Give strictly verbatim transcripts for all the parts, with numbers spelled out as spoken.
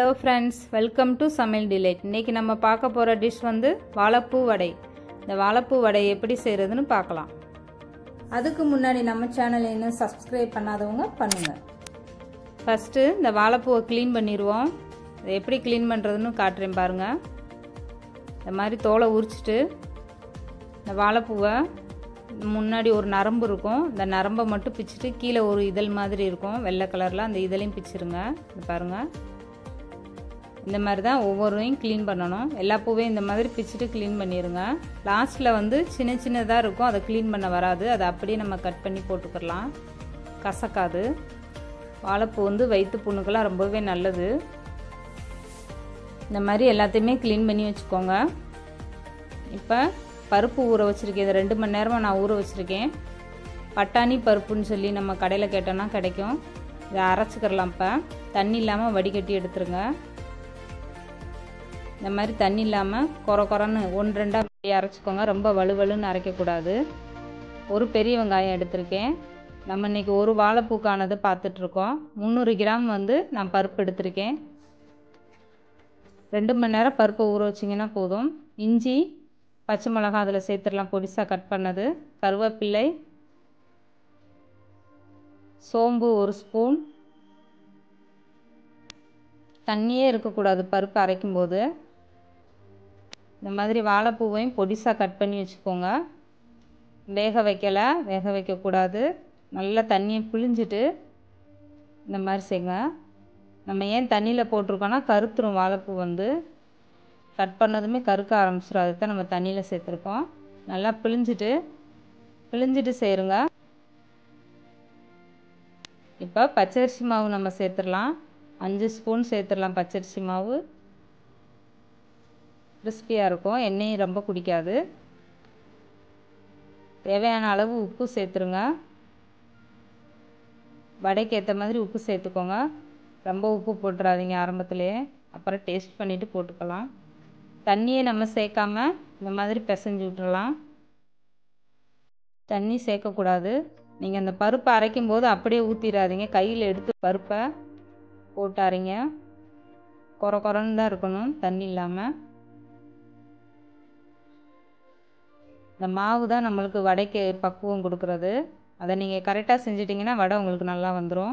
Hello friends, welcome to Samayal Delight. இன்றைக்கி நம்ம பார்க்க போகிற டிஷ் வந்து வாழைப்பூ வடை. இந்த வாழைப்பூ வடை எப்படி செய்கிறதுன்னு பார்க்கலாம். அதுக்கு முன்னாடி நம்ம சேனலை இன்னும் சப்ஸ்கிரைப் பண்ணாதவங்க பண்ணுங்கள். ஃபஸ்ட்டு இந்த வாழைப்பூவை க்ளீன் பண்ணிடுவோம். இதை எப்படி க்ளீன் பண்ணுறதுன்னு காட்டுறேன் பாருங்கள். இந்த மாதிரி தோலை உரிச்சிட்டு இந்த வாழைப்பூவை முன்னாடி ஒரு நரம்பு இருக்கும், இந்த நரம்பை மட்டும் பிச்சுட்டு கீழே ஒரு இதழ் மாதிரி இருக்கும் வெள்ளை கலரில், அந்த இதழையும் பிச்சுருங்க. இந்த பாருங்கள், இந்த மாதிரி தான் ஒவ்வொருவையும் க்ளீன் பண்ணணும். எல்லா பூவையும் இந்த மாதிரி பிச்சுட்டு க்ளீன் பண்ணிடுங்க. லாஸ்ட்டில் வந்து சின்ன சின்னதாக இருக்கும், அதை க்ளீன் பண்ண வராது, அதை அப்படியே நம்ம கட் பண்ணி போட்டுக்கலாம், கசக்காது. வாழைப்பூ வந்து வயிற்று புண்ணுக்கெல்லாம் ரொம்பவே நல்லது. இந்த மாதிரி எல்லாத்தையுமே க்ளீன் பண்ணி வச்சுக்கோங்க. இப்போ பருப்பு ஊற வச்சுருக்கேன், இதை ரெண்டு மணி நேரமாக நான் ஊற வச்சுருக்கேன். பட்டாணி பருப்புன்னு சொல்லி நம்ம கடையில் கேட்டோன்னா கிடைக்கும். இதை அரைச்சிக்கிறலாம். இப்போ தண்ணி இல்லாமல் வடிகட்டி எடுத்துருங்க. இந்த மாதிரி தண்ணி இல்லாமல் கொர கொரன்னு ஒன்று ரெண்டாக அரைச்சிக்கோங்க, ரொம்ப வலுவலுன்னு அரைக்கக்கூடாது. ஒரு பெரிய வெங்காயம் எடுத்திருக்கேன். நம்ம இன்றைக்கி ஒரு வாழைப்பூக்கானது பார்த்துட்ருக்கோம். முந்நூறு கிராம் வந்து நான் பருப்பு எடுத்திருக்கேன். ரெண்டு மணி நேரம் பருப்பை ஊற வச்சிங்கன்னா போதும். இஞ்சி, பச்சை மிளகாய் அதில் சேர்த்துடலாம், பொடிசாக கட் பண்ணது. கருவேப்பிள்ளை, சோம்பு ஒரு ஸ்பூன். தண்ணியே இருக்கக்கூடாது பருப்பு அரைக்கும்போது. இந்த மாதிரி வாழைப்பூவையும் பொடிசாக கட் பண்ணி வச்சுக்கோங்க. வேக வைக்கலை, வேக வைக்கக்கூடாது. நல்லா தண்ணியை பிழிஞ்சிட்டு இந்த மாதிரி செய்யுங்க. நம்ம ஏன் தண்ணியில் போட்டிருக்கோன்னா கருத்துரும் வாழைப்பூ வந்து, கட் பண்ணதுமே கருக்க ஆரம்பிச்சிடும், அதுக்கு தான் நம்ம தண்ணியில் சேர்த்துருக்கோம். நல்லா பிழிஞ்சிட்டு பிழிஞ்சிட்டு செய்யுங்க. இப்போ பச்சரிசி மாவு நம்ம சேர்த்துடலாம். அஞ்சு ஸ்பூன் சேர்த்துடலாம் பச்சரிசி மாவு. கிறிஸ்பியாக இருக்கும், எண்ணெயும் ரொம்ப குடிக்காது. தேவையான அளவு உப்பு சேர்த்துருங்க. வடைக்கு ஏற்ற மாதிரி உப்பு சேர்த்துக்கோங்க. ரொம்ப உப்பு போட்டுறாதீங்க ஆரம்பத்துலேயே, அப்புறம் டேஸ்ட் பண்ணிவிட்டு போட்டுக்கலாம். தண்ணியை நம்ம சேர்க்காம இந்த மாதிரி பிசைஞ்சு விட்டுறலாம். தண்ணி சேர்க்கக்கூடாது. நீங்கள் அந்த பருப்பை அரைக்கும் போது அப்படியே ஊற்றிடாதீங்க, கையில் எடுத்து பருப்பை போட்டு அரைங்க. கொர கொரன்னு தான் இருக்கணும், தண்ணி இல்லாமல். இந்த மாவு தான் நம்மளுக்கு வடைக்கு பக்குவம் கொடுக்குறது. அதை நீங்கள் கரெக்டாக செஞ்சிட்டிங்கன்னா வடை உங்களுக்கு நல்லா வந்துடும்.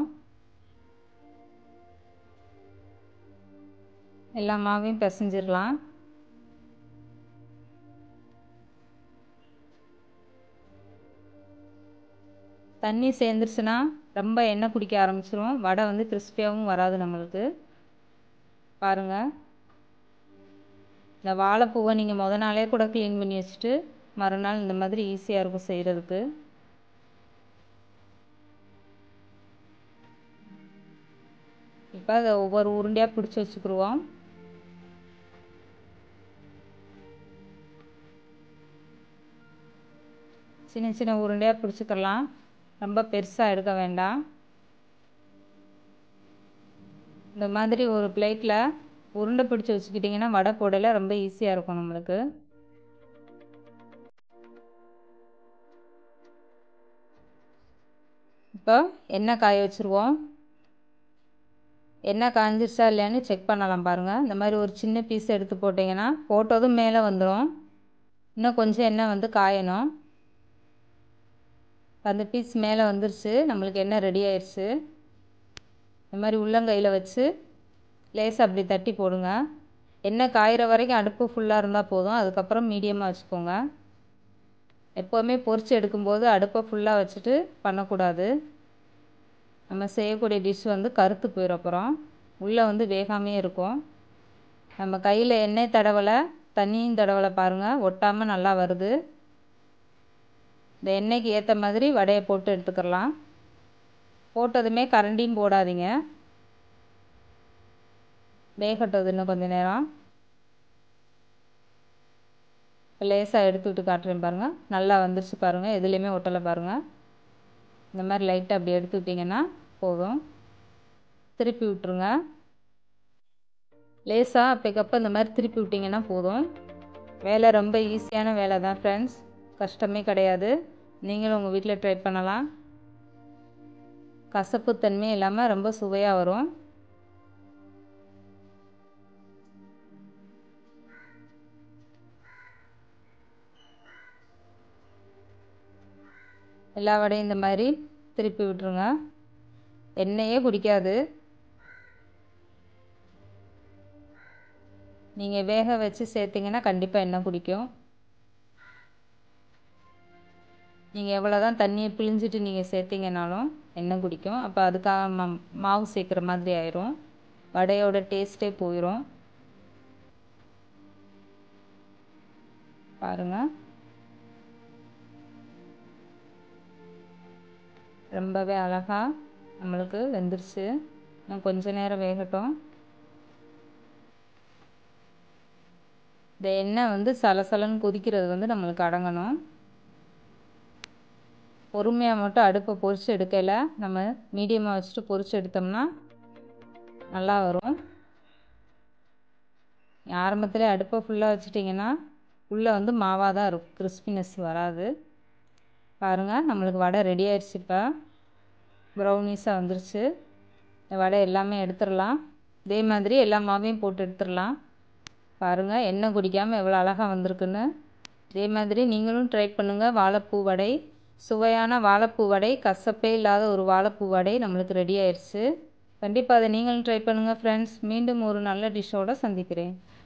எல்லா மாவையும் பிசைஞ்சிடலாம். தண்ணி சேர்ந்துருச்சுன்னா ரொம்ப எண்ணெய் குடிக்க ஆரம்பிச்சிடும், வடை வந்து கிறிஸ்பியாகவும் வராது நம்மளுக்கு. பாருங்கள், இந்த வாழைப்பூவை நீங்கள் முத நாளே கூட க்ளீன் பண்ணி வச்சுட்டு மறுநாள் இந்த மாதிரி ஈஸியாக இருக்கும் செய்கிறதுக்கு. இப்போ அதை ஒவ்வொரு உருண்டையாக பிடிச்சி வச்சுக்கிடுவோம். சின்ன சின்ன உருண்டையாக பிடிச்சிக்கலாம், ரொம்ப பெருசாக எடுக்க வேண்டாம். இந்த மாதிரி ஒரு பிளேட்டில் உருண்டை பிடிச்சி வச்சுக்கிட்டிங்கன்னா வடை போடையில் ரொம்ப ஈஸியாக இருக்கும் நம்மளுக்கு. இப்போ எண்ணெய் காய வச்சுருவோம். எண்ணெய் காய்ஞ்சிருச்சா இல்லையான்னு செக் பண்ணலாம். பாருங்கள், இந்த மாதிரி ஒரு சின்ன பீஸ் எடுத்து போட்டிங்கன்னா போட்டதும் மேலே வந்துடும். இன்னும் கொஞ்சம் எண்ணெய் வந்து காயணும். அந்த பீஸ் மேலே வந்துருச்சு, நம்மளுக்கு எண்ணெய் ரெடி ஆயிடுச்சு. இந்த மாதிரி உள்ளங்கையில் வச்சு லேசாக அப்படி தட்டி போடுங்க. எண்ணெய் காயிற வரைக்கும் அடுப்பு ஃபுல்லாக இருந்தால் போதும், அதுக்கப்புறம் மீடியமாக வச்சுக்கோங்க. எப்போவுமே பொரிச்சு எடுக்கும்போது அடுப்பை ஃபுல்லாக வச்சுட்டு பண்ணக்கூடாது. நம்ம செய்யக்கூடிய டிஷ் வந்து கருத்து போயிடும், அப்புறம் உள்ளே வந்து வேகாமே இருக்கும். நம்ம கையில் எண்ணெய் தடவலை, தண்ணியும் தடவலை, பாருங்கள் ஒட்டாமல் நல்லா வருது. இந்த எண்ணெய்க்கு ஏற்ற மாதிரி வடையை போட்டு எடுத்துக்கலாம். போட்டதுமே கரண்டியும் போடாதீங்க, வேகட்டது இன்னும் கொஞ்சம் நேரம். லேசாக எடுத்துக்கிட்டு காட்டுறேன் பாருங்கள், நல்லா வந்துருச்சு பாருங்கள், எதுலேயுமே ஒட்டலை பாருங்கள். இந்த மாதிரி லைட்டாக அப்படி எடுத்துக்கிட்டிங்கன்னா போதும். திருப்பி விட்டுருங்க. லேசாக அப்பக்கப்போ இந்த மாதிரி திருப்பி விட்டிங்கன்னா போதும். வேலை ரொம்ப ஈஸியான வேலை தான் ஃப்ரெண்ட்ஸ், கஷ்டமே கிடையாது. நீங்களும் உங்கள் வீட்டில் ட்ரை பண்ணலாம். கசப்புத்தன்மை இல்லாமல் ரொம்ப சுவையாக வரும். எல்லா வடையும் இந்த மாதிரி திருப்பி விட்டுருங்க. எண்ணெயே குடிக்காது. நீங்கள் வேக வச்சு சேர்த்திங்கன்னா கண்டிப்பாக எண்ணெய் குடிக்கும். நீங்கள் எவ்வளோ தான் தண்ணியை பிழிஞ்சிட்டு நீங்கள் சேர்த்திங்கனாலும் எண்ணெய் குடிக்கும். அப்போ அதுக்காக மா மாவு சேர்க்குற மாதிரி ஆயிரும். வடையோட டேஸ்ட்டே போயிடும். பாருங்கள், ரொம்பவே அழகாக நம்மளுக்கு வெந்துருச்சு. இன்னும் கொஞ்ச நேரம் வேகட்டும். இந்த எண்ணெய் வந்து சலசலன்னு கொதிக்கிறது வந்து நம்மளுக்கு அடங்கணும். பொறுமையாக மட்டும் அடுப்பை பொரித்து எடுக்கல, நம்ம மீடியமாக வச்சுட்டு பொரித்து எடுத்தோம்னா நல்லா வரும். ஆரம்பத்தில் அடுப்பை ஃபுல்லாக வச்சுட்டிங்கன்னா உள்ளே வந்து மாவாக தான் இருக்கும், கிறிஸ்பினஸ் வராது. பாருங்கள், நம்மளுக்கு வடை ரெடி ஆயிடுச்சு. இப்போ ப்ரௌனிஸாக வந்துருச்சு. இந்த வடை எல்லாமே எடுத்துடலாம். இதே மாதிரி எல்லா மாவையும் போட்டு எடுத்துடலாம். பாருங்கள், எண்ணெய் குடிக்காமல் எவ்வளோ அழகாக வந்திருக்குன்னு. இதே மாதிரி நீங்களும் ட்ரை பண்ணுங்கள். வாழைப்பூ வடை, சுவையான வாழைப்பூ வடை, கசப்பே இல்லாத ஒரு வாழைப்பூ வடை நம்மளுக்கு ரெடி ஆயிடுச்சு. கண்டிப்பாக அதை நீங்களும் ட்ரை பண்ணுங்கள் ஃப்ரெண்ட்ஸ். மீண்டும் ஒரு நல்ல டிஷ்ஷோடு சந்திக்கிறேன்.